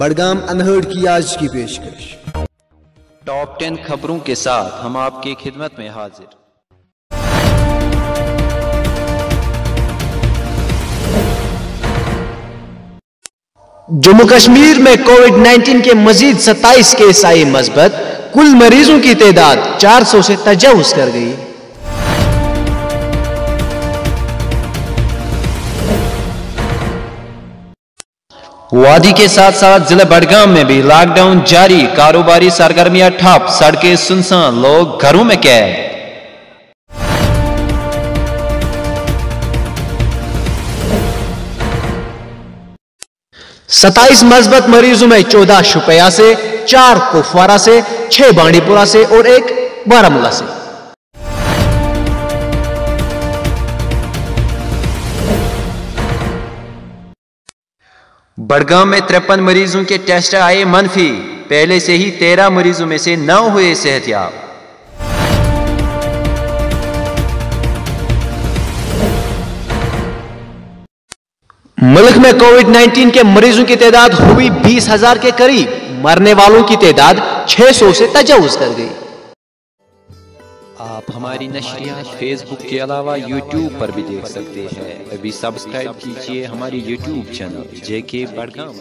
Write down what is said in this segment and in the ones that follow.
Budgam unheard की आज की पेशकश। टॉप 10 खबरों के साथ हम आपकी खिदमत में हाजिर। जम्मू कश्मीर में कोविड-19 के मजीद 27 केस आए मस्बत, कुल मरीजों की तादाद 400 से तजावुज कर गई। वादी के साथ साथ जिला बड़गाम में भी लॉकडाउन जारी, कारोबारी सरगर्मियां ठप, सड़कें सुनसान, लोग घरों में कैद। सत्ताईस मस्बत मरीजों में 14 शुपिया से, 4 कुपवारा से, 6 बांडीपुरा से और 1 बारामूला से। बड़गाम में 53 मरीजों के टेस्ट आए मनफी, पहले से ही 13 मरीजों में से 9 हुए सेहतयाब। मुल्क में कोविड-19 के मरीजों की तादाद हुई 20,000 के करीब, मरने वालों की तादाद 600 से तजावुज कर गई। आप हमारी नशरियात फेसबुक के अलावा यूट्यूब पर भी देख सकते हैं। अभी सब्सक्राइब कीजिए हमारी यूट्यूब चैनल जेके बड़गाम।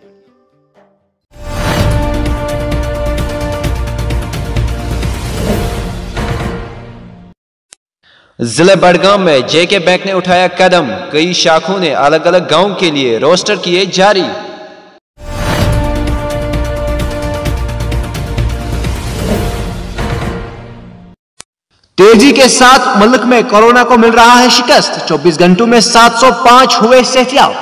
जिला बड़गाम में जेके बैंक ने उठाया कदम, कई शाखों ने अलग अलग गांव के लिए रोस्टर किए जारी। तेजी के साथ मुल्क में कोरोना को मिल रहा है शिकस्त, 24 घंटों में 705 हुए सेहतयाब।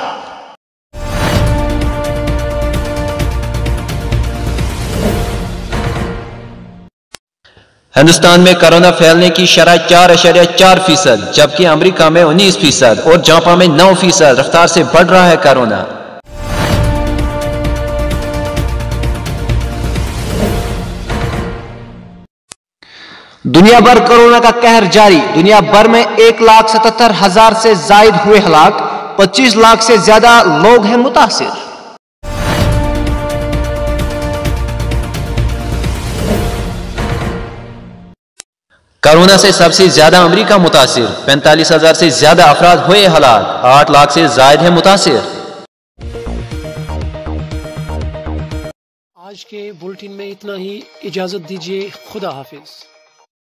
हिंदुस्तान में कोरोना फैलने की शरह 4.4%, जबकि अमेरिका में 19% और जापान में 9% रफ्तार से बढ़ रहा है कोरोना। दुनिया भर कोरोना का कहर जारी, दुनिया भर में 1,77,000 से जायद हुए हलाक, 25 लाख से ज्यादा लोग हैं मुतासिर। कोरोना से सबसे ज्यादा अमेरिका मुतासिर, 45,000 से ज्यादा अफराद हुए हलाक, 8 लाख से जायद है मुतासिर। आज के बुलेटिन में इतना ही, इजाजत दीजिए, खुदा हाफिज।